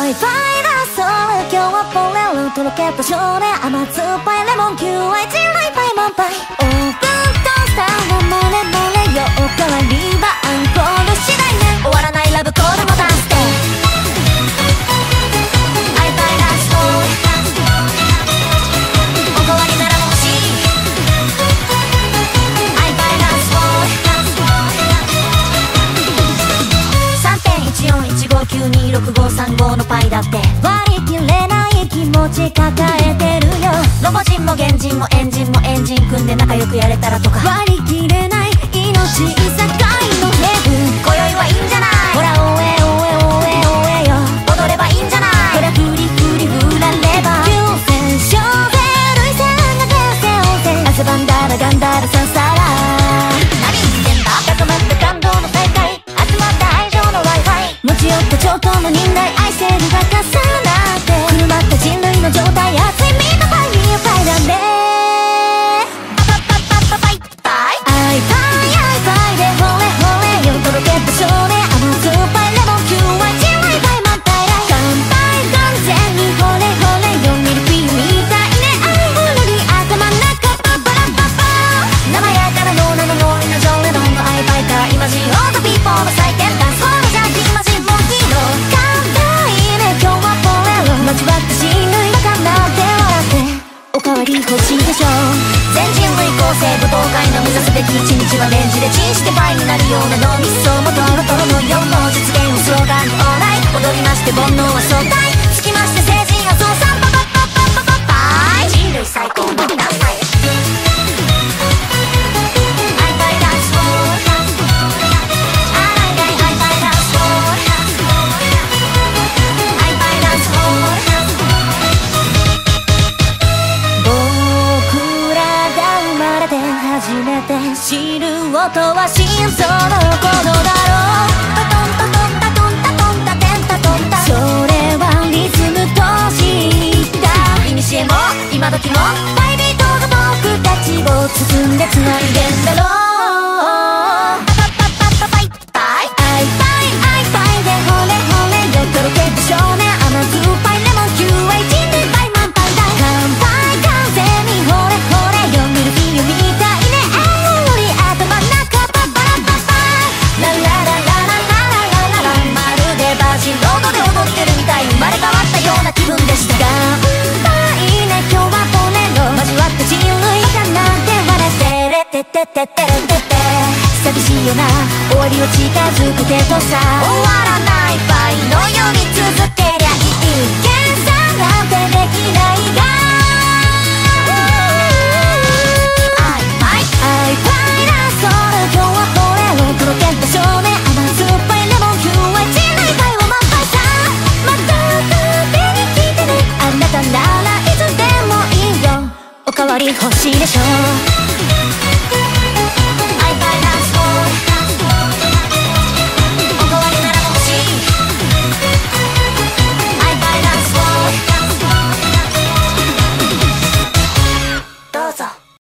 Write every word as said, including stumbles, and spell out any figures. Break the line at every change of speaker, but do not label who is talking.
イファイラソール今日はポレルとロケット少年甘酸っぱいレモンキューアイチライパイマンパイオーブントースターのモレモレよおかわりはアンコール次第ね終わらないラブコードも出してアイファイラストおかわりなら欲しいアイファイラスト さんてんいちよんいちごきゅうにろくごさんご のパイだって割り切れない気持ち抱えてるよロボ人も原人もエンジンもエンジン組んで仲良くやれたらとか割り切れない命いさかいのヘブ今宵はいいんじゃないほらおえおえおえおえよ踊ればいいんじゃないほらフリフリフラれば急戦勝で涙腺が出せおせ汗ばんだらガンダルサンサラ何言ってんだ高まった感動の再会集まった愛情の Wi-Fi 持ち寄った超高の忍耐愛せる若さなんて狂まった人類の状態熱いミートファイリーファイだねパパパパパパイパイアイファイアイファイでほれほれよとろけた少年甘酸っぱいレモンキューアイチライパイマンパイライ乾杯完全にほれほれよミルフィーユみたいねアイフルリ頭の中パパラパパ生やからの名のノリのジョレドンのアイファイかイマジンオートピーポーの祭典ダンスホールじゃイマジンモンキーの乾杯ね今日はポレロ交わった人類バカなって笑っておかわり欲しいでしょ全人類構成舞踏会の目指すべき一日はレンジでチンしてパイになるような脳みそもトロトロのようの実現をスローガンにオーライ踊りまして煩悩は相対つきまして成人はそうさんパパパパパパパイ人類最高のダンスパイ初めて知る音は心臓の鼓動だろうタトンタトンタトンタトンタテンタトンタそれはリズムとしたいにしえも今時もバイビートが僕たちを包んでつないでんだろうパパパパパパイパイアイファイアイファイでほれほれよとろけた少年甘酸っぱいレモンキューアイ人類バイマンパイだ乾杯完全にほれほれよミルフィーユみたい生まれ変わったような気分でした乾杯ね今日はポレロ交わった人類バカなんて笑ってれてててててて寂しいよな終わりは近づくけどさ終わらないパイのように続けりゃいい計算なんてできないがアイファイアイファイラソール今日はポレロとろけた少年甘酸っぱいレモンキューアイチライパイは満杯さまた手に聞いてねあなたならいつでもいいよおかわり欲しいでしょ